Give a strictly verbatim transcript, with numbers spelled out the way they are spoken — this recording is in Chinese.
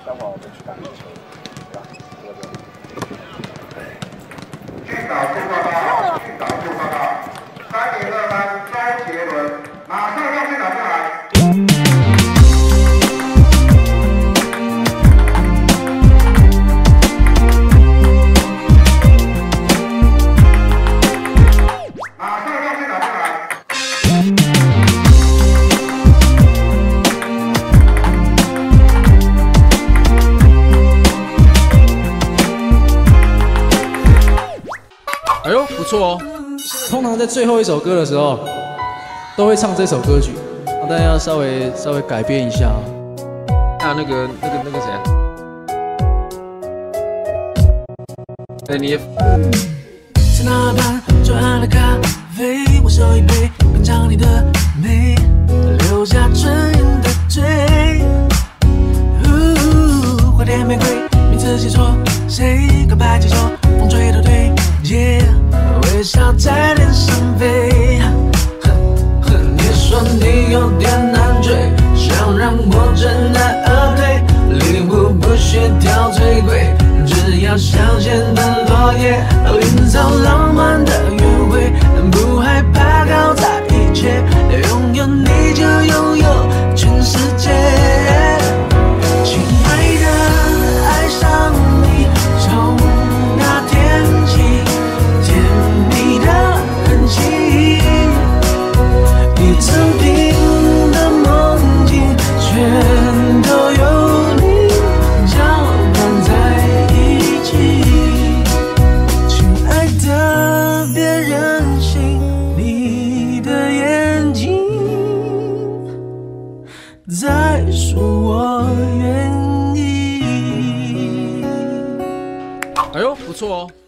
待会儿我们去打羽球，对吧？这个训导部报告，训导部报告，三点二班周杰伦，马上让训导部来。 哎呦，不错哦！通常在最后一首歌的时候，都会唱这首歌曲，但要稍微稍微改变一下。 还有那个那个那个谁啊？哎，你。 在那边转了咖啡，我手一杯，品尝你的美，留下纯银的嘴。花店玫瑰，名字写错，谁告白记错，风吹都对。 Yeah, 微笑在脸上飞，你说你有点难追，想让我真爱而退，礼物不需挑最贵，只要香榭的落叶，营造浪漫的约会，不害怕搞砸一切，拥有你就拥有全世界，亲爱的，爱上你从那天起。 一整瓶的梦境，全都由你搅拌在一起。亲爱的，别任性，你的眼睛在说我愿意。 哎呦，不错哦！